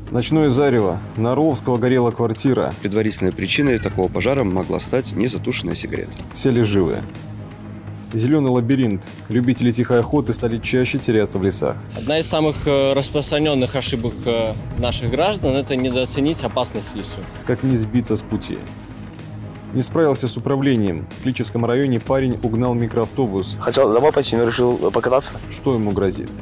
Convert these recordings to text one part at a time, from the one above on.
Ночное зарево. На Орловского горела квартира. Предварительной причиной такого пожара могла стать незатушенная сигарета. Все ли живы? Зеленый лабиринт. Любители тихой охоты стали чаще теряться в лесах. Одна из самых распространенных ошибок наших граждан – это недооценить опасность в лесу. Как не сбиться с пути? Не справился с управлением. В Кличевском районе парень угнал микроавтобус. Хотел домой пойти, но решил покататься. Что ему грозит?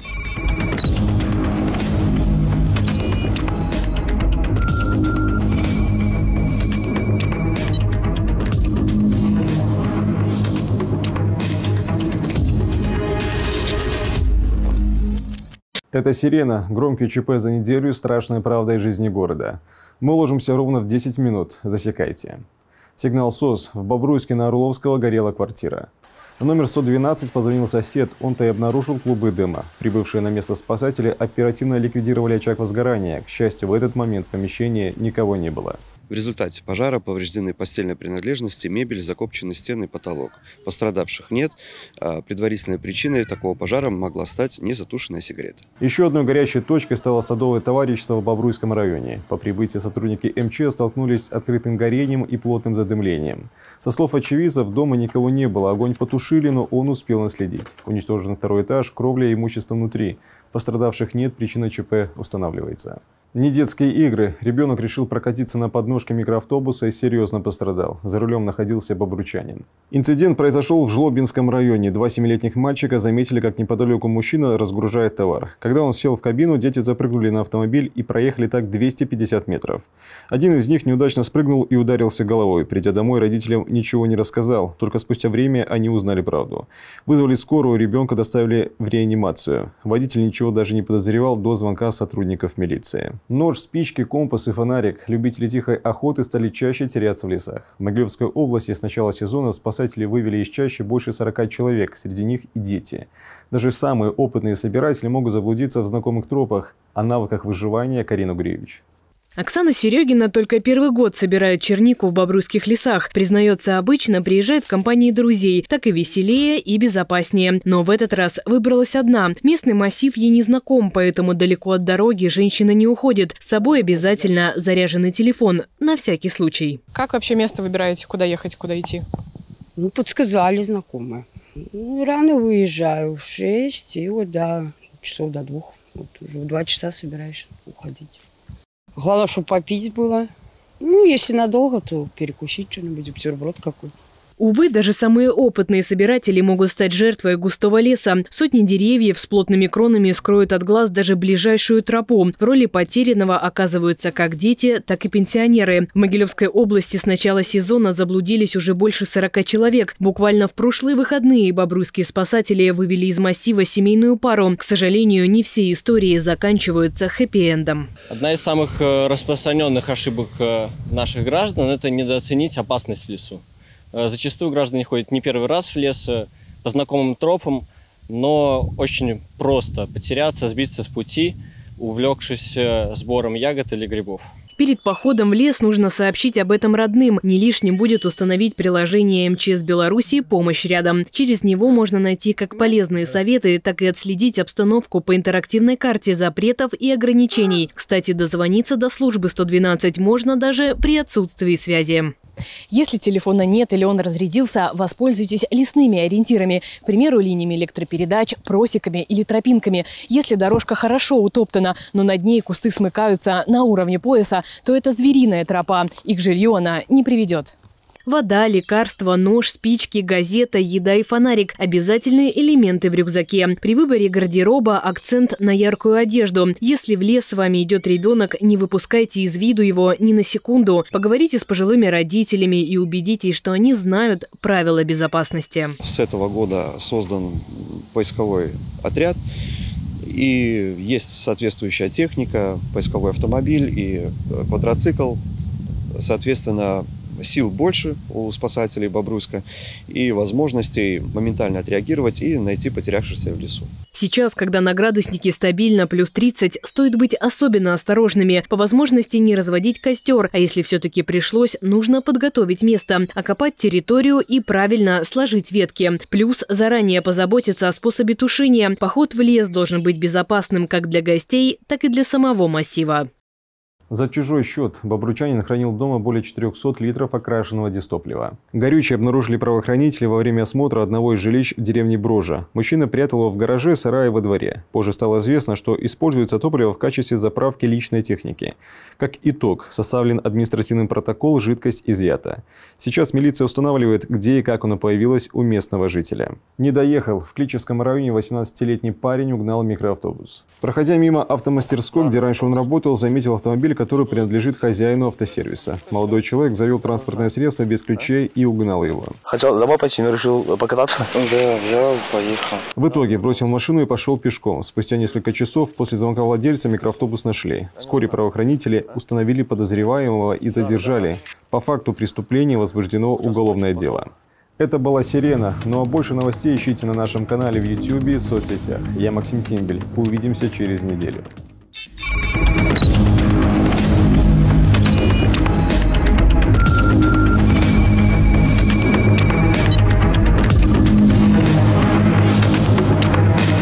Это «Сирена». Громкий ЧП за неделю, страшная правда из жизни города. Мы ложимся ровно в 10 минут. Засекайте. Сигнал СОС. В Бобруйске на Орловского горела квартира. На номер 112 позвонил сосед. Он-то и обнаружил клубы дыма. Прибывшие на место спасатели оперативно ликвидировали очаг возгорания. К счастью, в этот момент в помещении никого не было. В результате пожара повреждены постельные принадлежности, мебель, закопчены стены и потолок. Пострадавших нет. Предварительной причиной такого пожара могла стать незатушенная сигарета. Еще одной горячей точкой стало садовое товарищество в Бобруйском районе. По прибытии сотрудники МЧС столкнулись с открытым горением и плотным задымлением. Со слов очевидцев, дома никого не было. Огонь потушили, но он успел наследить. Уничтожен второй этаж, кровля и имущество внутри. Пострадавших нет, причина ЧП устанавливается. Не детские игры. Ребенок решил прокатиться на подножке микроавтобуса и серьезно пострадал. За рулем находился бобручанин. Инцидент произошел в Жлобинском районе. Два 7-летних мальчика заметили, как неподалеку мужчина разгружает товар. Когда он сел в кабину, дети запрыгнули на автомобиль и проехали так 250 метров. Один из них неудачно спрыгнул и ударился головой. Придя домой, родителям ничего не рассказал. Только спустя время они узнали правду. Вызвали скорую, ребенка доставили в реанимацию. Водитель ничего даже не подозревал до звонка сотрудников милиции. Нож, спички, компас и фонарик. Любители тихой охоты стали чаще теряться в лесах. В Могилевской области с начала сезона спасатели вывели из чащи больше 40 человек, среди них и дети. Даже самые опытные собиратели могут заблудиться в знакомых тропах. О навыках выживания Карина Гуревич. Оксана Серегина только первый год собирает чернику в бобруйских лесах. Признается, обычно приезжает в компании друзей. Так и веселее, и безопаснее. Но в этот раз выбралась одна. Местный массив ей не знаком, поэтому далеко от дороги женщина не уходит. С собой обязательно заряженный телефон, на всякий случай. Как вообще место выбираете, куда ехать, куда идти? Подсказали знакомые. Рано выезжаю, в 6, и вот часов до 2. Вот уже в 2 часа собираешься уходить. Главное, чтобы попить было. Если надолго, то перекусить что-нибудь, бутерброд какой-то. Увы, даже самые опытные собиратели могут стать жертвой густого леса. Сотни деревьев с плотными кронами скроют от глаз даже ближайшую тропу. В роли потерянного оказываются как дети, так и пенсионеры. В Могилевской области с начала сезона заблудились уже больше 40 человек. Буквально в прошлые выходные бобруйские спасатели вывели из массива семейную пару. К сожалению, не все истории заканчиваются хэппи-эндом. Одна из самых распространенных ошибок наших граждан – это недооценить опасность в лесу. Зачастую граждане ходят не первый раз в лес по знакомым тропам, но очень просто потеряться, сбиться с пути, увлекшись сбором ягод или грибов. Перед походом в лес нужно сообщить об этом родным. Не лишним будет установить приложение МЧС Беларуси «Помощь рядом». Через него можно найти как полезные советы, так и отследить обстановку по интерактивной карте запретов и ограничений. Кстати, дозвониться до службы 112 можно даже при отсутствии связи. Если телефона нет или он разрядился, воспользуйтесь лесными ориентирами. К примеру, линиями электропередач, просеками или тропинками. Если дорожка хорошо утоптана, но над ней кусты смыкаются на уровне пояса, то это звериная тропа. И к жилью она не приведет. Вода, лекарства, нож, спички, газета, еда и фонарик – обязательные элементы в рюкзаке. При выборе гардероба акцент на яркую одежду. Если в лес с вами идет ребенок, не выпускайте из виду его ни на секунду. Поговорите с пожилыми родителями и убедитесь, что они знают правила безопасности. С этого года создан поисковой отряд. И есть соответствующая техника, поисковой автомобиль и квадроцикл. Соответственно, сил больше у спасателей Бобруйска и возможностей моментально отреагировать и найти потерявшихся в лесу. Сейчас, когда на градуснике стабильно плюс 30, стоит быть особенно осторожными. По возможности не разводить костер, а если все-таки пришлось, нужно подготовить место, окопать территорию и правильно сложить ветки. Плюс заранее позаботиться о способе тушения. Поход в лес должен быть безопасным как для гостей, так и для самого массива. За чужой счет бобручанин хранил дома более 400 литров окрашенного дистоплива. Горючее обнаружили правоохранители во время осмотра одного из жилищ в деревне Брожа. Мужчина прятал его в гараже, сарае во дворе. Позже стало известно, что используется топливо в качестве заправки личной техники. Как итог, составлен административный протокол, жидкость изъята. Сейчас милиция устанавливает, где и как оно появилось у местного жителя. Не доехал. В Кличевском районе 18-летний парень угнал микроавтобус. Проходя мимо автомастерской, где раньше он работал, заметил автомобиль, который принадлежит хозяину автосервиса. Молодой человек завел транспортное средство без ключей и угнал его. Хотел домой пойти, но решил покататься. Да, взял, поехал. В итоге бросил машину и пошел пешком. Спустя несколько часов после звонка владельца микроавтобус нашли. Вскоре правоохранители установили подозреваемого и задержали. По факту преступления возбуждено уголовное дело. Это была «Сирена». Ну а больше новостей ищите на нашем канале в YouTube и соцсетях. Я Максим Кембель. Увидимся через неделю.